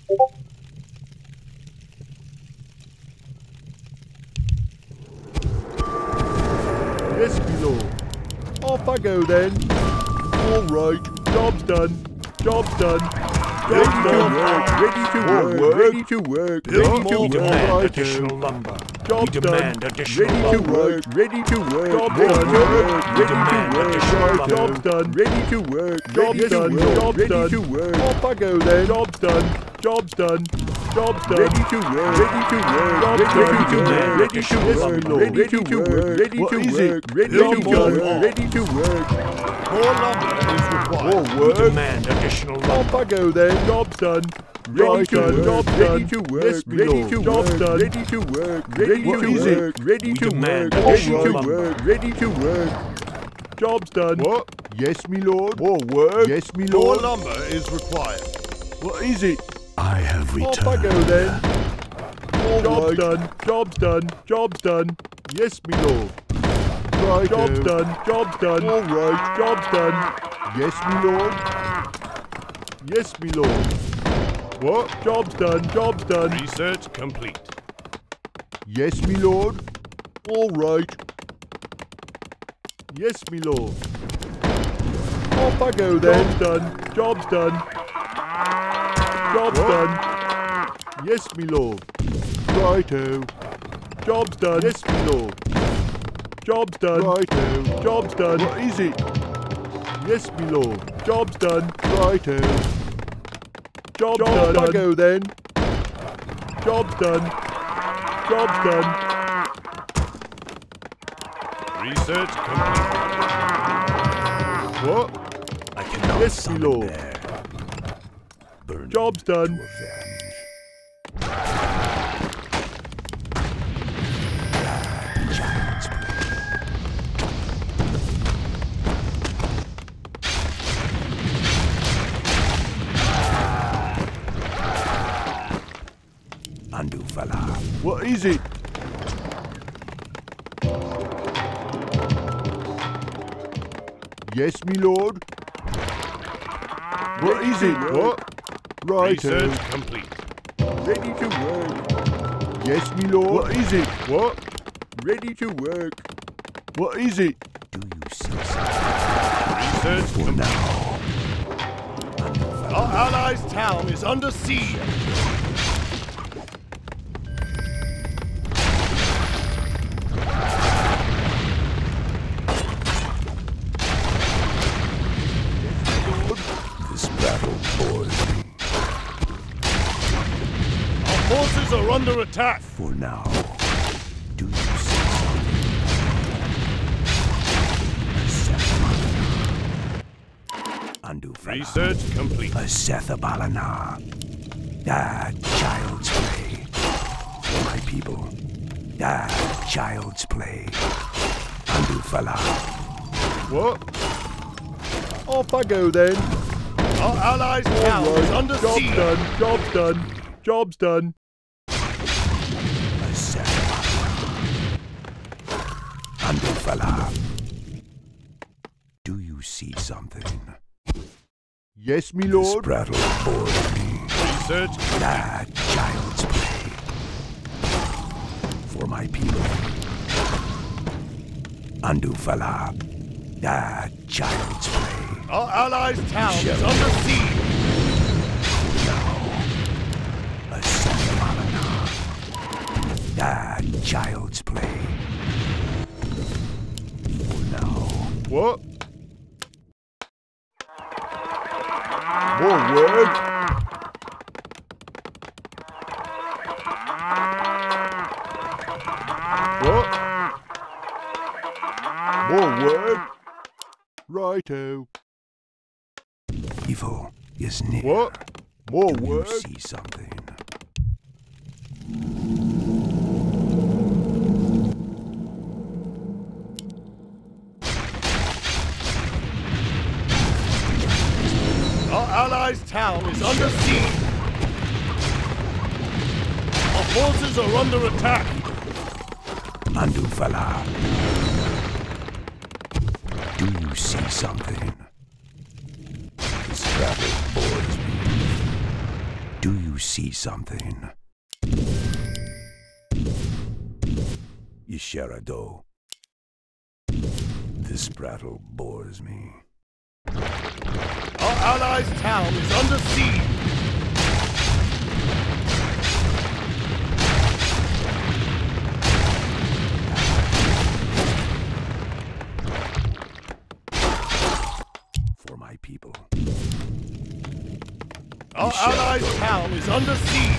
Yes, my lord. Off I go then. All right, job's done. Job's done. Job's done. Ready to work. Ready to work. Ready to We work. demand Right. additional lumber. Job's We done. demand additional Ready to lumber. work. Ready to work. Job's Ready done. to work. We Ready demand to work. additional Right. lumber. Job's done. Ready to work. Job's Ready to done. work. Job's Ready done. to work. Off I go then. Job's done. Job's done. Job's done. Ready to work. Ready to work. Job's done. Ready to work. Ready to work. Ready to work. Ready What to is work. it? Ready Build to more work. wall. Ready to work. More lumber is required. More We work. demand additional lumber. Off I go then. Job's done. Ready Right to on. work. Job's Ready done. to work. Yes, ready to Job's work. done. Ready to work. Ready What to is work. it? Ready We to demand work. additional Ready to lumber. work. Ready to work. Job's done. What? Yes, me lord. More work. Yes, me More lord. lumber is required. What is it? I have Off I go returned. then. Job's right. done. Job's done. Job's done. Yes, me lord. Right. Job's done. Job's done. All right. Job's done. Yes, me lord. Yes, me lord. What? Job's done. Job's done. Research complete. Yes, me lord. All right. Yes, me lord. Off I go then. Job's done. Job's done. Job's done. Yes, me lord. Righto. Job's done. Yes, me lord. Job's done. Righto. Job's done. What is it? Yes, me lord. Job's done. Righto. Job's done. I go then. Job's done. Job's done. Research complete. What? I cannot Yes, my summon lord. there. Burning Job's done. to avenge. Child's play. Andufala. What is it? Yes, me lord. What is it? What? Righto. Research complete. Ready to work. Yes, me lord. What is it? What? Ready to work. What is it? Do you see something? Research For complete. now. Our allies' town is under siege. This battle bores me. Our forces are under attack. For now. Do you see something? Andufala. Research complete. Asethabalana. Ah, child's play. For my people. Ah, child's play. Andufala. What? Off I go then. Our allies' town is under Job's siege. done. Job's done. Job's done. Asethabalana. Andufala. Do you see something? Yes, me This lord. battle bores me. Research Ah, child's play. For my people. Andufala. Ah, child's play. Our allies' town is Shall under siege. Asethabalana. Ah, child's play. For now. What? More work. What? More work. Righto. Evil is near. What? More Do you work. see something? Our allies' town is under siege. Our forces are under attack. Andufala. Do you see something? This battle bores me. Do you see something? Isherado. This prattle bores me. Our allies' town is under siege. For my people. Our allies' town is under siege.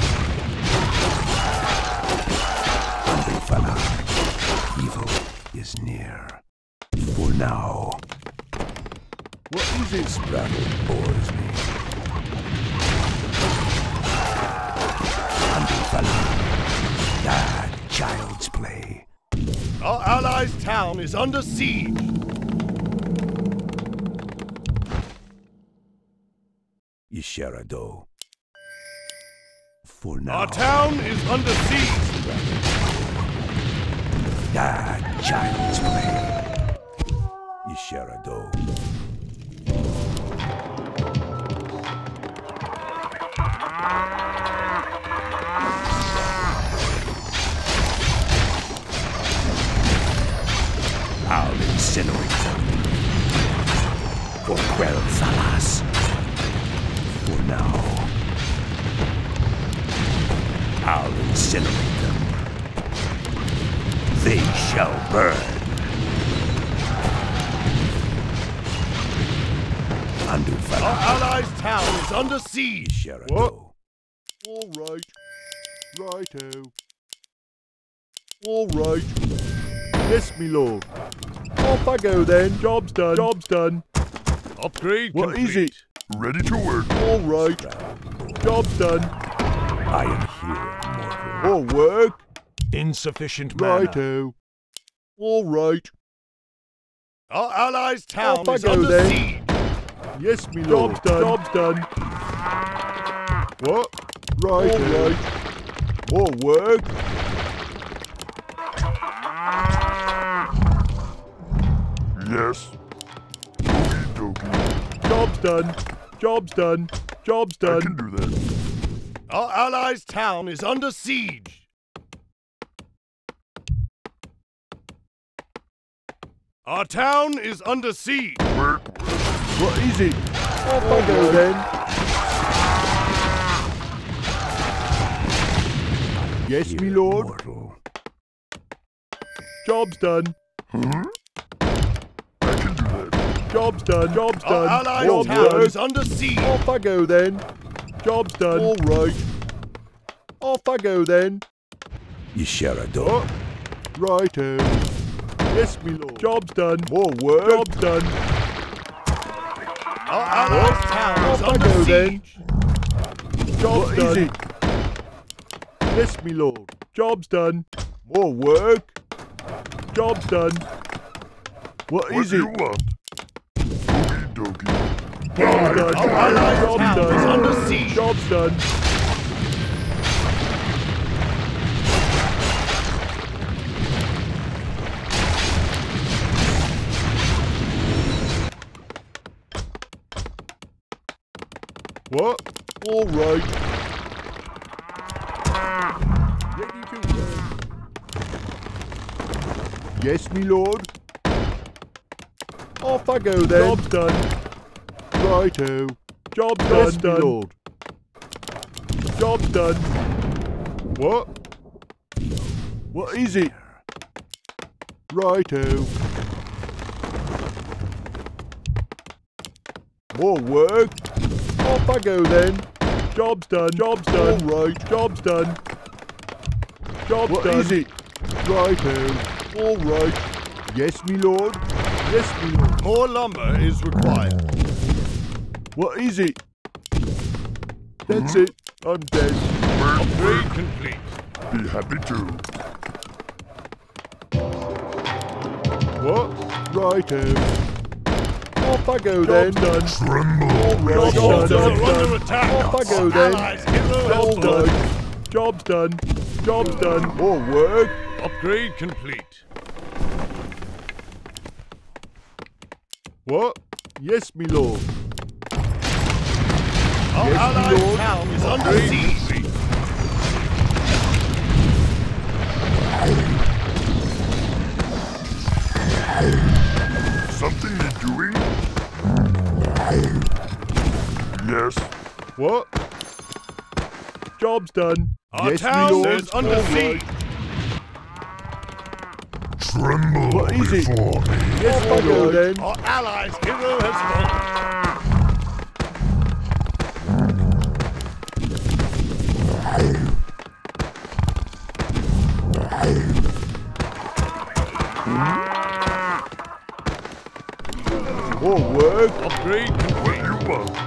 Andrifala. Evil is near. For now. What is it? This prattle bores me. Andrifala. That child's play. Our allies' town is under siege. Isherado. For now. Our town is under siege. That child's play. Isherado. I'll incinerate them. For Quel'Thalas. For now. I'll incinerate them. They shall burn. Our Andrifala. allies' town is under siege. Isherado. What? All right. Righto. All right. Yes, me lord. Off I go then. Job's done. Job's done. Upgrade What complete. is it? Ready to work. All right. Job's done. I am here, mortal. All work. Insufficient mana. Righto. All right. Our allies' town Off I is go under then. siege. Yes, me lord. Job's done. Job's done. What? Right. All right. All work. Yes. Okie dokie. Job's done. Job's done. Job's done. do that. Our allies' town is under siege. Our town is under siege. What is it? Off I go then. Yes, me Here, lord. mortal. Job's done. I can do that. Job's done. Job's Our done. allies' All town work. is under siege. Off I go then. Job's done. All right. Off I go then. Isherado. Oh. Righto. Yes, me lord. Job's done. More work. Job's done. Our allies' town is Off I under go then. siege. Job's What done. is it? Yes, me lord. Job's done. More work. Job's done. What is it? want? Okie dokie. Job's done. Our allies' Job's town done. is under siege. Job's done. What? All right. Ready to work. Yes, me lord. Off I go then. Job's done. Righto. Job's done, me lord. Job's done. What? What is it? Righto. More work. Off I go then. Job's done. Job's done. All right. Job's done. Job's What done. is it? Righto. All right. Yes, me lord. Yes, me lord. More lumber is required. What is it? That's it. I'm dead. Upgrade complete. Be happy to. What? Righto. Off I go then. Done. Tremble. All right. Jobs Job's done. are under attack. Off I go then. Allies hit All the elbow. right. Job's done. Job's done. More work. Upgrade complete. What? Yes, me lord. Our Yes, my allied lord. town is under siege. Something you're doing? Yes. What? Job's done. Our yes, my town lord. is under All siege. Tremble What is it? before me. Yes, my lord. Then. Our allies' hero has fallen. More work. Upgrade What complete. do you want?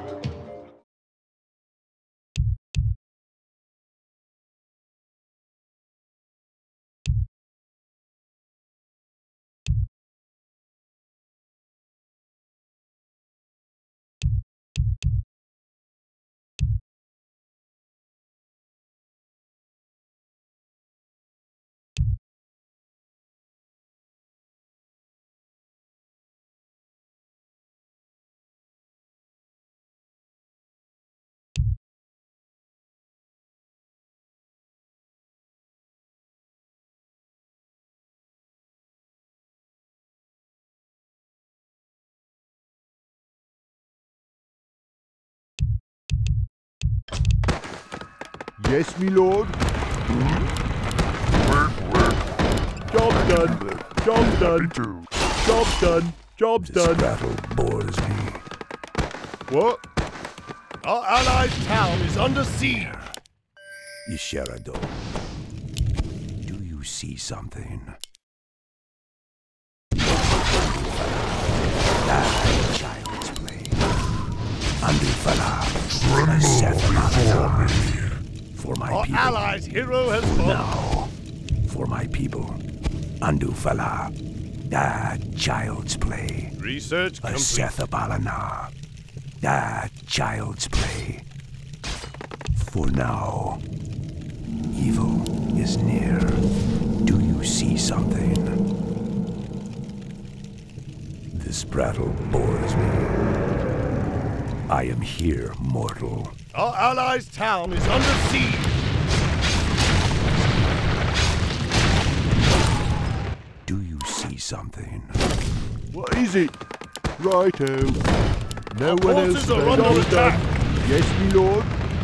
Yes, my lord. Work. Job's done. Job's done. Me too. Job's done. Job's This done. battle bores me. What? Our allies' town is under siege. Isherado, do you see something? That child's play. Andufala, Tremble before me. for my Our people. allies' hero has fallen. Now, for my people. Andufala, that child's play. Research complete. Asethabalana, that child's play. For now, evil is near. Do you see something? This battle bores me. I am here, mortal. Our allies' town is under siege. Do you see something? What is it? Righto. No Our one else. forces are then. under Job's attack. done. Yes, my lord.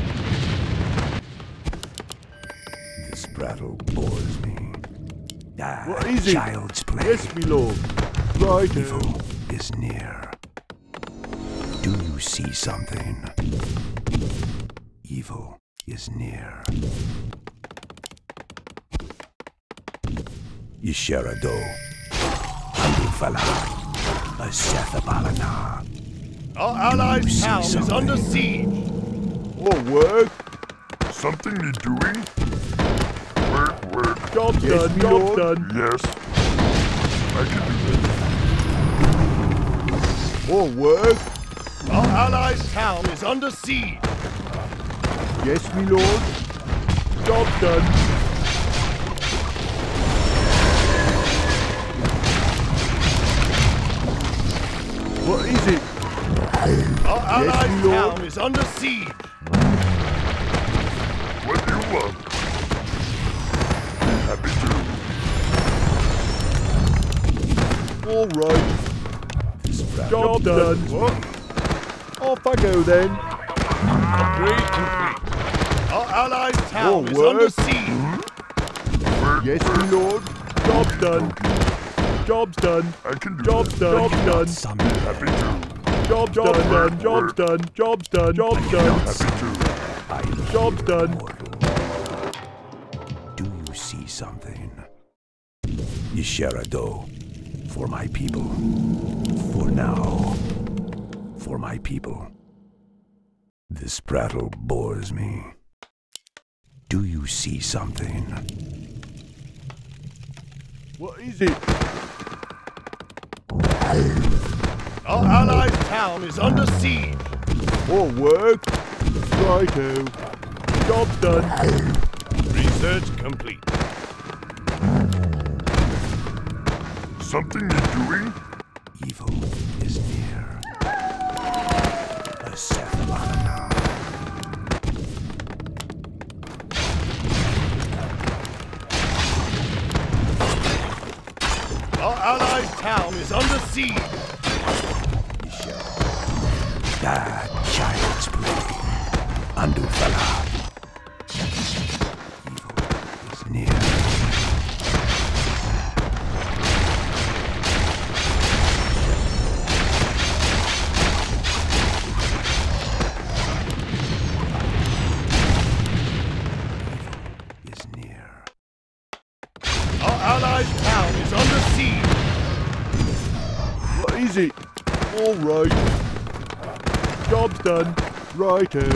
This battle bores me. That What is it? child's play. Yes, my lord. Righto. Evil is near. Do you see something? Evil is near. Isherado, Andufala, Asethabalana. Our allies' see town is something? under siege. More work. Something you're doing? Work. Job's Yes, done. my Job's Yes. done. I can do this. More work. Our allies' town is under siege. Yes, my lord. Job's done. What is it? Our allies' my lord. town is under siege. What do you want? Happy to. All right. This battle Job done. What? Off I go then. Upgrade complete. Our allies' town More is work. under siege. Yes, my lord. Job's done. Job's done. I can do Job's that. done. Job's done. summon Happy to. Job's done. Job's done. Job's done. Job's done. Happy to. I am Job's here, done. mortal. Do you see something? Isherado, for my people. For now. For my people. This prattle bores me. Do you see something? What is it? Our allies' town is under siege. More work. Righto. Job's done. Research complete. Something you're doing? Evil is near. Asethabalana. siege. Bad child's play. Andufala. Evil is near. Allied town is under siege. What is it? All right. Job's done. Righto.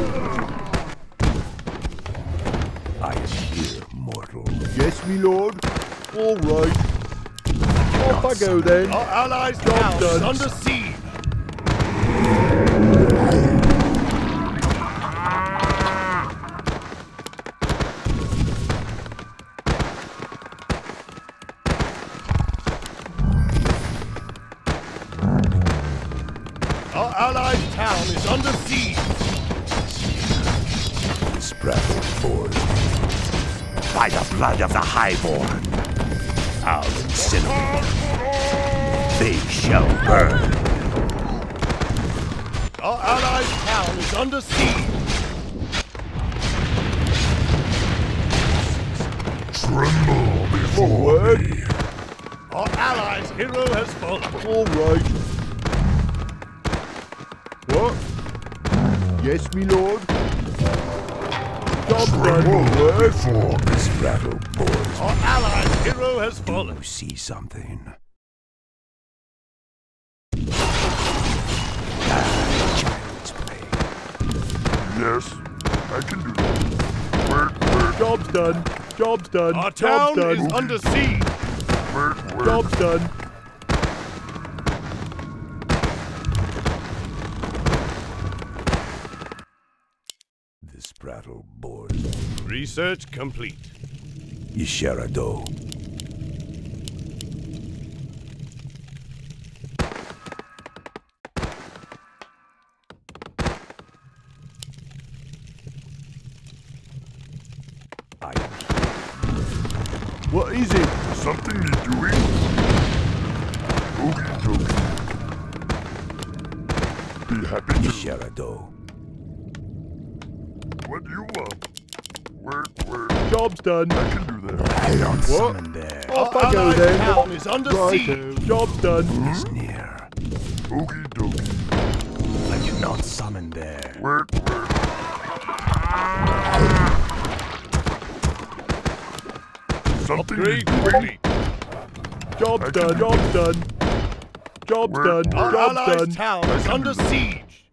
I am here, mortal. Yes, me lord. All right. Off I go then. Our allies' Job town is done. under siege. Our allied town is under siege. Spraddle forth. By the blood of the Highborn, I'll incinerate. They shall burn. Our allied town is under siege. Tremble before Forward. me. Our allies' hero has fallen. All right. What? Yes, me lord. Job's done. Tremble Forward. before me. Spraddle boys, Our allies' hero has do fallen. you see something? Bad child's play. Yes, I can do that. Where? Job's done. Job's done. Our Job's town is done. under siege. Where? Job's done. The Spraddle boys. Research complete. Isherado. I am What is it? Something you doing? Okie dokie. Be happy to. Isherado. What do you want? Where? Job's done. I can do that. I don't What? summon there. Off Our I go allied then. town is under siege. Righto. Job's done. Is near. Okie dokie. I cannot summon there. Where? Something you Upgrade doing? complete. Job's I done. can- Job's done. Job's Where- done. Our Job's allies' done. town is under siege.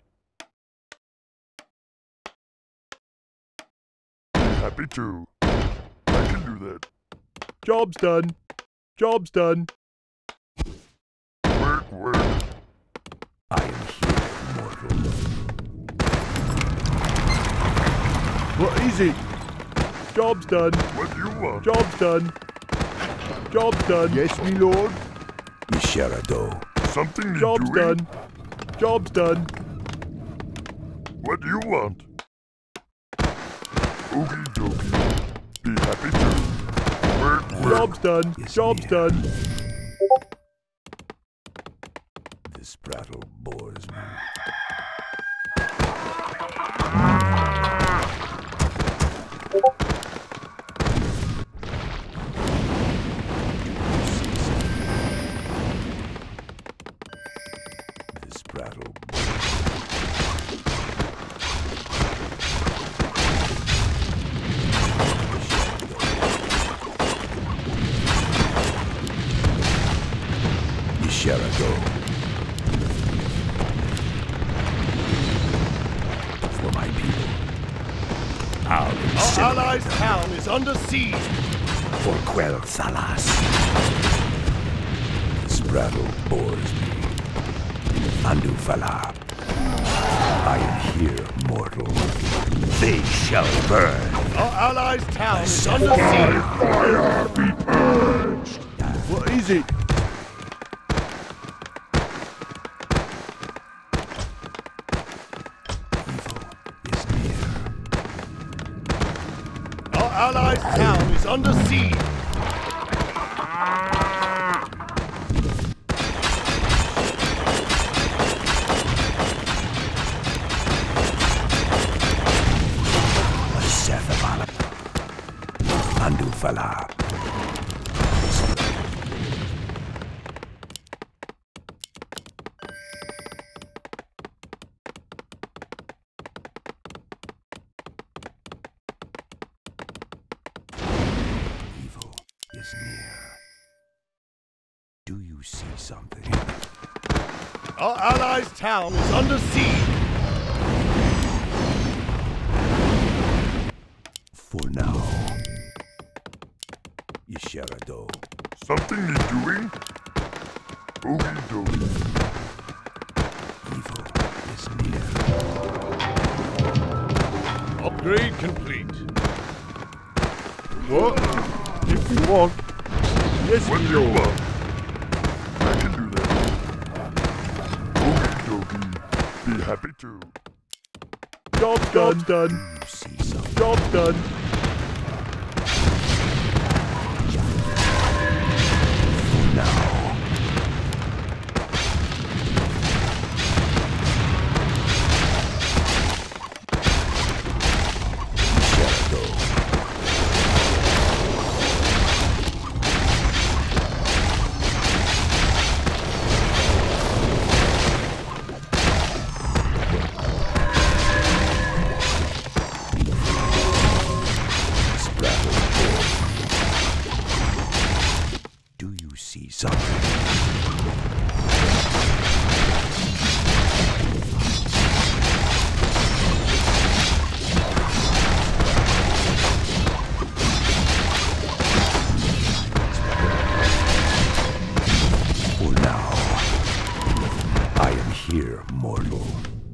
Be happy to. I can do that. Job's done. Job's done. Where? I am here, mortal. What is it? Job's done. What do you want? Job's done. Job's done. Yes, me lord. Isherado. Something you Job's doing? done. Job's done. What do you want? Okie dokie. Be happy to. Where? Job's done. Yes, Job's dear. done. This prattle bores me. This prattle Isherado. For my people. I'll Our incinerate allies' them. town is under siege. For Quel Salas. This prattle bores me. Andufala. I am here, mortal. They shall burn. Our allies' town is under siege. Fire be purged! What is it? Evil is near. Our allies' town is under siege. fella. Evil is near. Do you see something? Our allies' town is under siege. For now. Isharado. Something need doing? Okie dokie. Evil is near. Upgrade complete. What? If you want. Yes, What my do you lord. want? I can do that. Okie dokie. Be happy to. Job done. You see something? Job done. Now. Shadow. Do you see something? For now, I am here, mortal.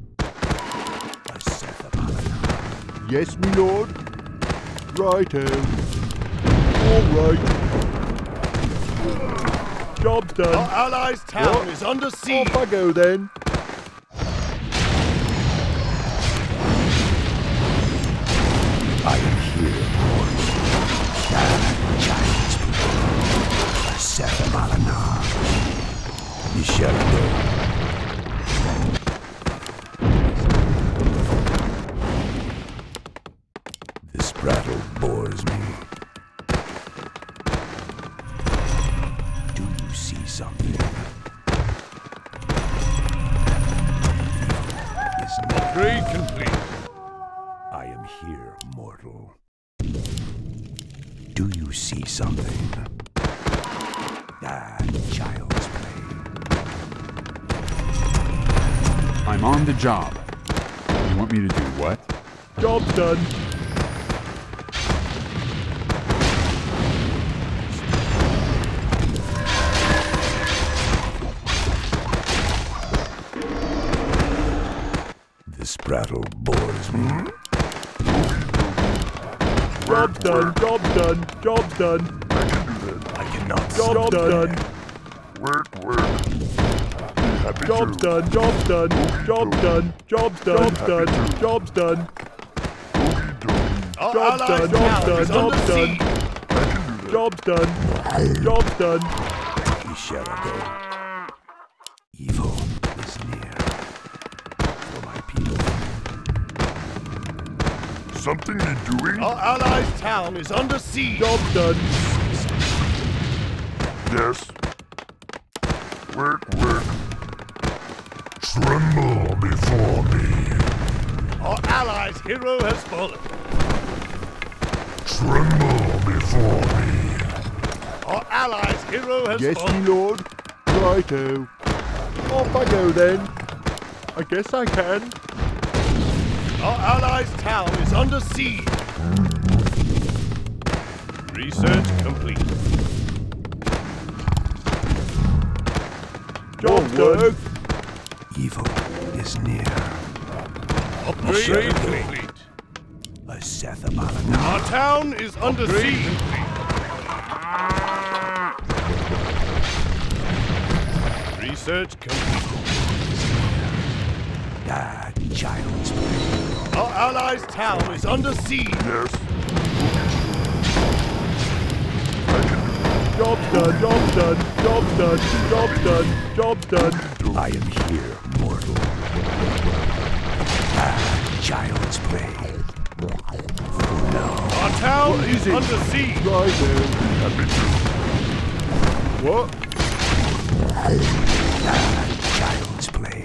Yes, my lord. Righto. All right. Job done. Our allies' town What? is under siege. Off I go then. I am here, mortal. Giants people. Sarabalana. Isharado. This prattle bores me. Do you see something? Is not Upgrade complete. I am here, mortal. Do you see something? Child's play. I'm on the job. You want me to do what? Job done. This prattle bores me. Job done. Job done. Job done. I can do that. I cannot Job done. Work, work. Be happy Job's to. done. Job's done. Job's done. Job's done. Job's done. Job's done. Okie dokie. Our Job's allies' done. town Job's is done. under Job's done. siege. I can do that. Job's done. Job's done. Isharado. Evil is near. For my people. Something need doing? Our allies' town is under siege. Job's done. Yes. Work, work. Tremble before me. Our allies' hero has fallen. Tremble before me. Our allies' hero has Yes, fallen. my lord. Righto. Off I go then. I guess I can. Our allies' town is under siege. Research complete. Job done. Evil is near. Upgrade complete. A Sethabalana. Our town is under siege. Research complete. Child's play. Our allies' town is under siege. Yes. Job's done. Job's done. Job's done. Job's done. Job's done. I am here, mortal. Child's play. Our town is under siege. Righto. Happy to. What? Child's play.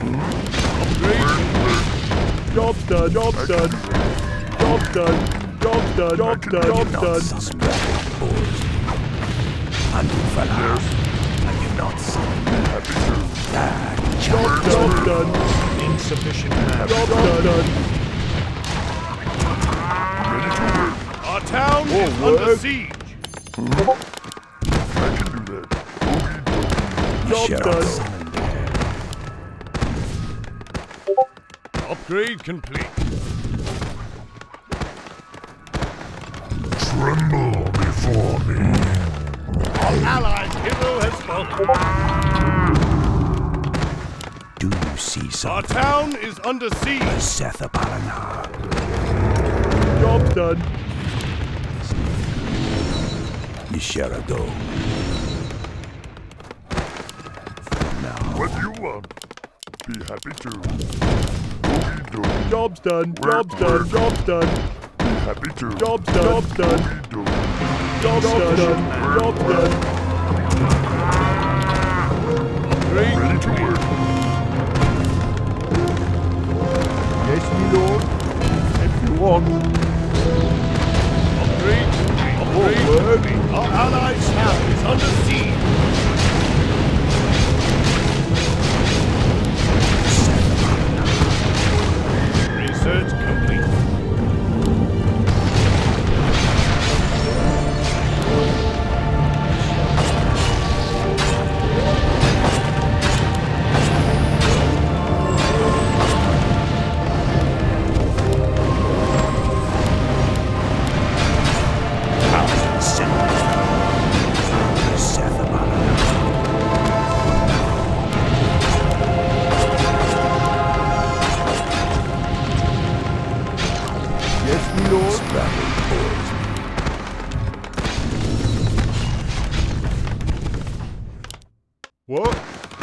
Job's done. Job's done. Job's done. Job's done. Job's done. Job's done. Scrabble bores me. Anufala. I cannot summon Happy to. that Job's child's done. Insufficient man. Job's done. Ready to work. Our town Oh, is under work. siege. I can do that. Okie dokie. Job's Shall done. summon there. Upgrade complete. Tremble before me. Our allied hero has spoken. Do you see Our something? town is under siege. Setha Balana. Job's done. Yisharago. Now, What do you want? Be happy to. Okie dokie. Job's done. Job's done. Job's done. Be happy to. Job's done. Job's done. Okie dokie. Job's done. Job's done. Upgrade Ready to complete. work. Yes, my lord. If you want. Upgrade complete. Upgrade work. complete. Our allied town is under siege. Research complete. Setha Balana. Yes, my lord. Scrabble bores me. What?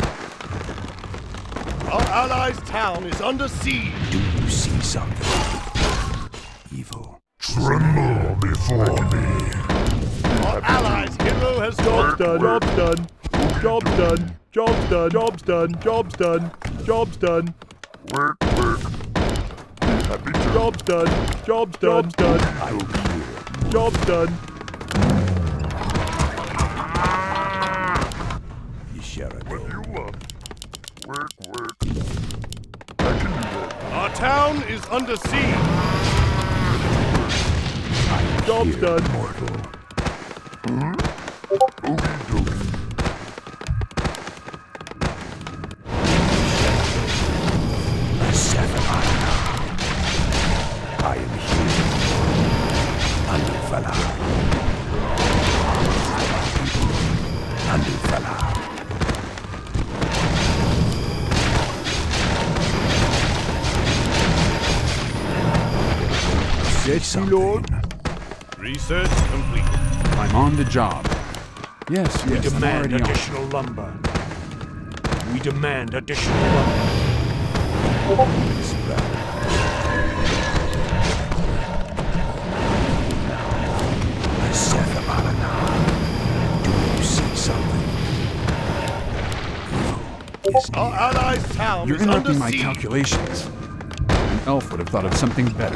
Our allies' town is under siege. Do you see something? Evil. Tremble before me. Our allies' hero has Job's spoken. done. Job's done. Job's done. Job's done. Job's done. Job's done. Work, work. Be happy to. Job's done. Job's done. Job's done. Job's done. Yisharago. What do you want? Work, work. I can do that. Our town is under siege. Job's Here, done. mortal. Okie dokie. Setha Balana. I am here. Anufala. Anufala. Yes, my lord. Research complete. I'm on the job. Yes, We yes, I'm demand already on. additional lumber. We demand additional lumber. Setha Balana. Do you see something? Evil is Our near. allies' town You're is under interrupting my siege. calculations. An elf would have thought of something better.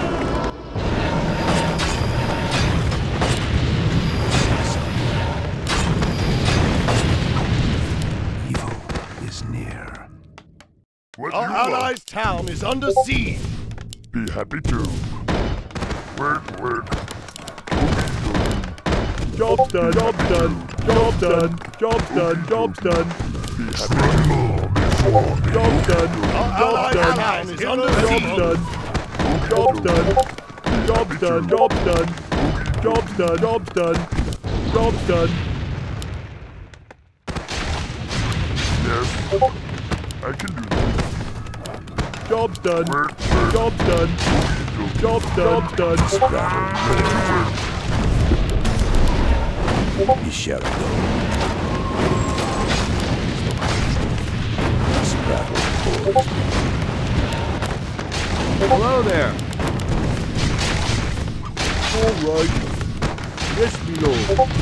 Evil is near. What do Our you want? allies' town is under siege. Be happy to. Work, work. Okie Job's done. Job's done. Job's done. Job's done. Job's done. dokie. Be happy. Tremble before me. Job's done. Our Job's allies' done. town is under Job's siege. done. Job's done. Job's done. Job's done. Job's done. Job's done. Job's done. Yes. I can do that. Job's done. Work, work. Job's done. Okie dokie. Job's done. Job's done. Ready to work. Yisharago. Scrabble bores me. Hello there. All right. Yes, me lord.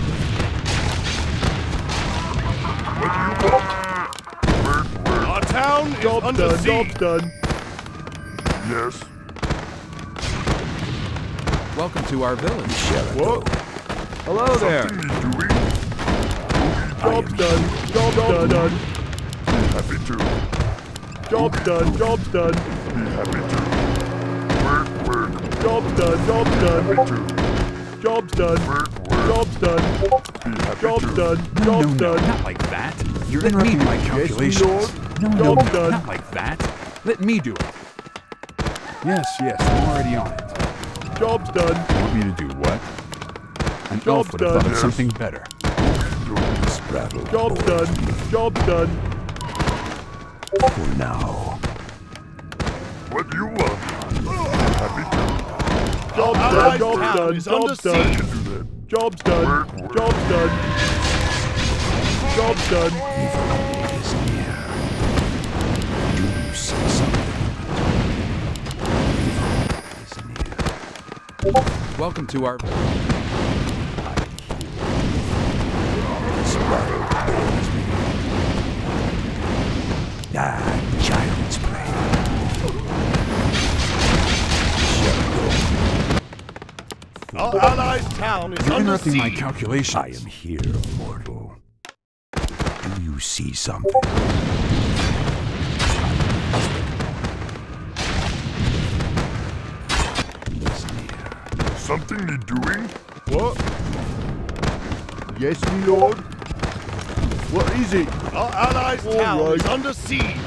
What do you want? Work. Our town is Job's under done. siege. Job's done. Yes. Welcome to our village. What? Hello there. Something need doing? Job's done. Job's done. Be happy to. Job's done. Job's done. Be happy to. Work. Job's done. Job's done. Happy to. Job's done. Work. Job's done. Be happy Job's to. done. No, Job's no, done. not like that. You're interrupting my calculations. lord. No, Job's done. not like that. Let me do it. Yes, I'm already on it. Job's done. You want me to do what? An Job's elf would have thought done. of something better. This battle Job's bores done. me Job's done. for now. What do you want? Be happy to. Job's Our done. allied Job's town done. is under Job's done. I can do that. Job's done. Work. Job's done. Job's done. Evil is near. Do you see something? Evil is near. Welcome to our village. This battle bores me. Child's play. Our allied town is You're under interrupting my siege. calculations. I am here, mortal. Do you see something? It's near. Something need doing? What? Yes, me lord. What is it? Our allied All town right. is under siege.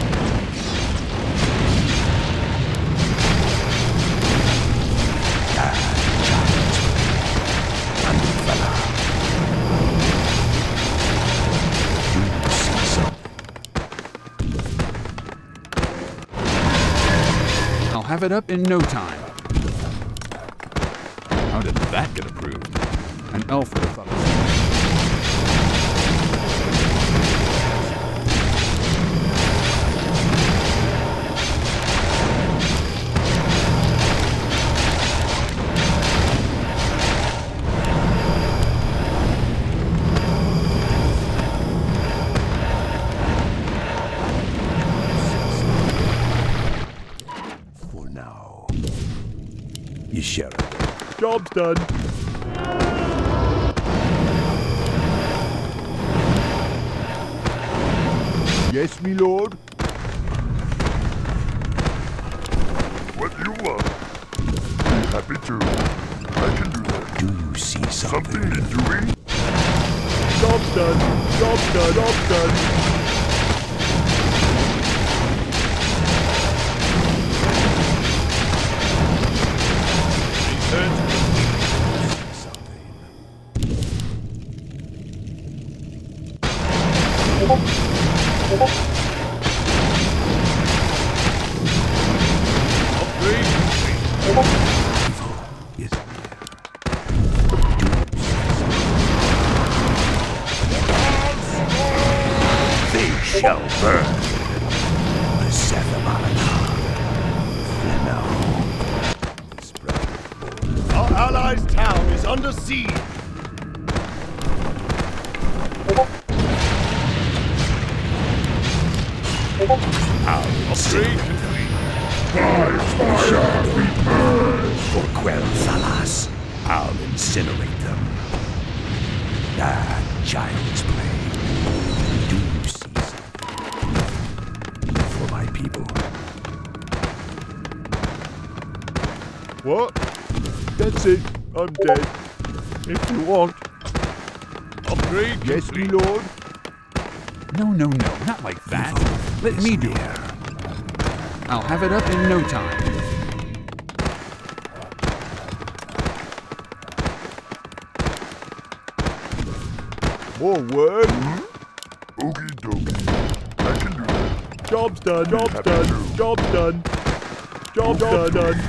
I'll have it up in no time. How did that get approved? An elf would have thought of something. For now. You shall. Job's done. Yes, me lord. What do you want? Be happy to. I can do that. Do you see something? Something need doing? Job's done. Job's done. Job's done. Yes. They shall burn. The Seth of Alanar. For now. This brother. Our allied town is under siege. For Quell Salas, I'll incinerate them. Child's play. Do you see something? For my people. What? That's it. I'm dead. If you want. Upgrade Yes, me complete. lord. No, not like that. Let me do it. I'll have it up in no time. More work. Okie dokie. I can do that. Job's done. Job's happy done. to. Job's done. Job's done.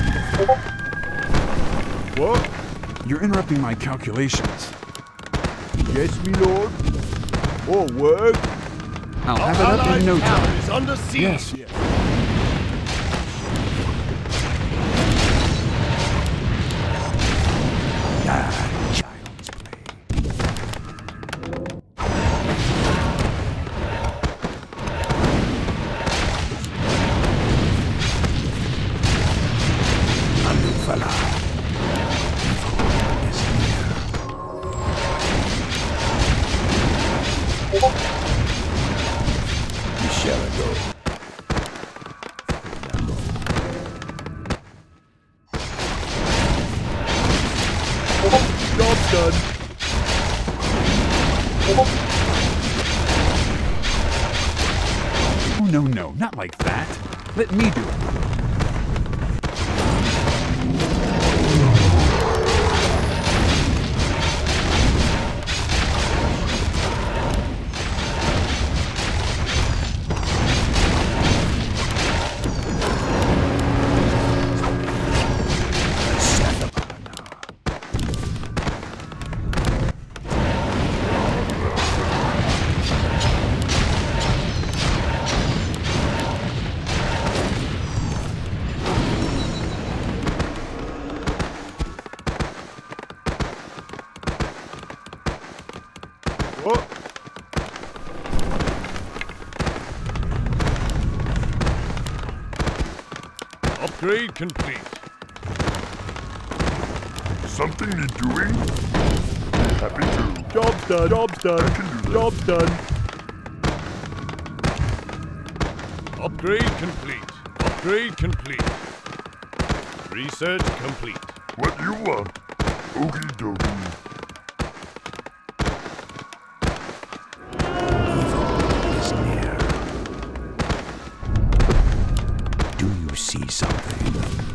What? You're interrupting my calculations. Yes, me lord. More work. I'll Our have it up allied in no town time. is under siege. Yes. Anufala. Evil is near. We shall go. Job's done. Oh, no, no, not like that. Let me do it. What? Upgrade complete. Something need doing? Happy to. Job's done. Job's done. I can do that. Job's done. Upgrade complete. Upgrade complete. Research complete. What you want? Okie dokie. Is near. Do you see something?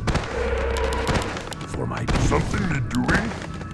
For my people. Something need doing?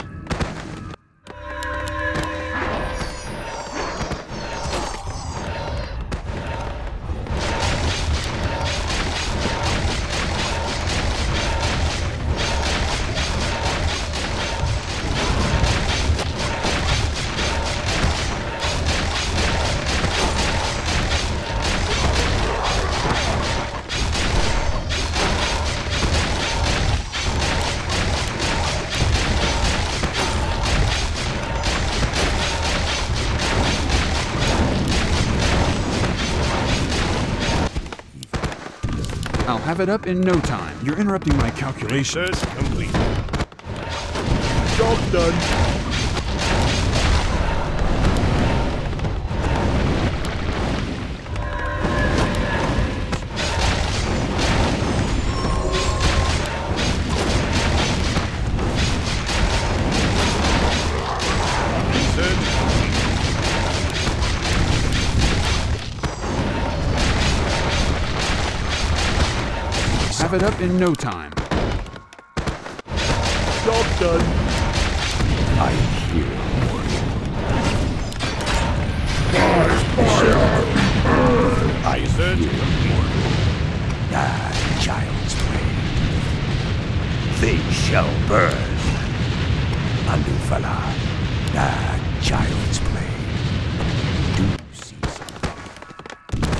I'll have it up in no time. You're interrupting my calculations. Research complete. Job's done. Research Have it up in no time. Job's done. I hear. I Research hear. Ah, child's play. They shall burn. Anufala. Ah, child's play. Do you see something?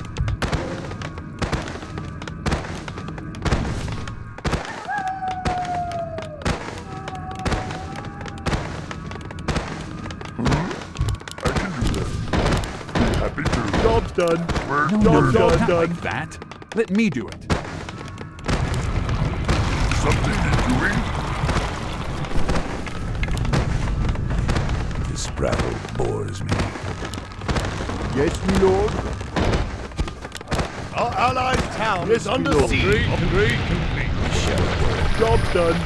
I can do that. Happy to. Job's done. Where? No, Job's no, done. not Done. like that. Let me do it. Something need doing? This prattle bores me. Yes, my lord. Our allied town Yes, is under my lord. siege. Upgrade complete. Job's done.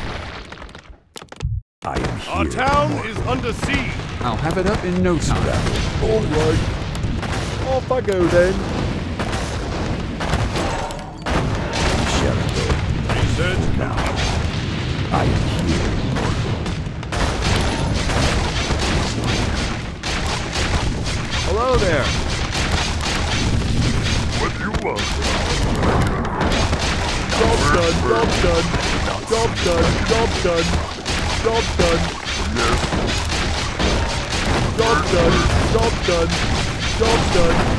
I am here. Our town is under siege. I'll have it up in no time. All right. Off I go then. Research Now, I am here. Hello there. What you want? Job's done. Job's done. Job's done. Job's done. Job's done. Yes. Job's done. Job's done. Job's done.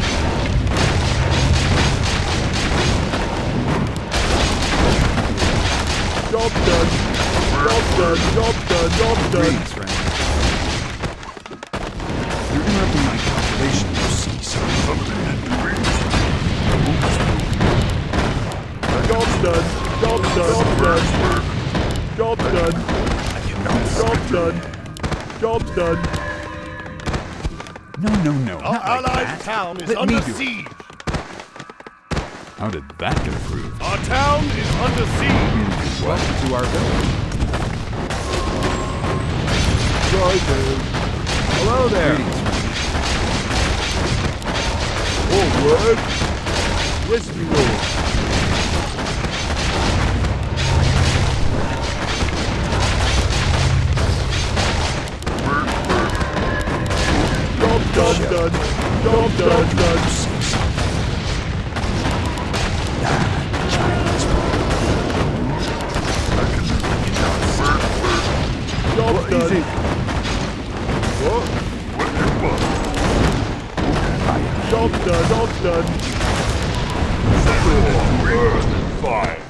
Job's done. Job's done. Job's done. Job's done. Greetings, friend. You're interrupting my calculations. You see something. Something need doing? Job's done. Job's done. Job's done. Job's done. I cannot Job's done. Job's done. No, no, no. Our Not like allied that. town is Let under me do it. siege. How did that get approved? Our town is under siege. Welcome to our village. Righto. Hello there. Forward. Yes, my lord. Job done. Job done. Job done. What? Job done. Job done. Earth and fire.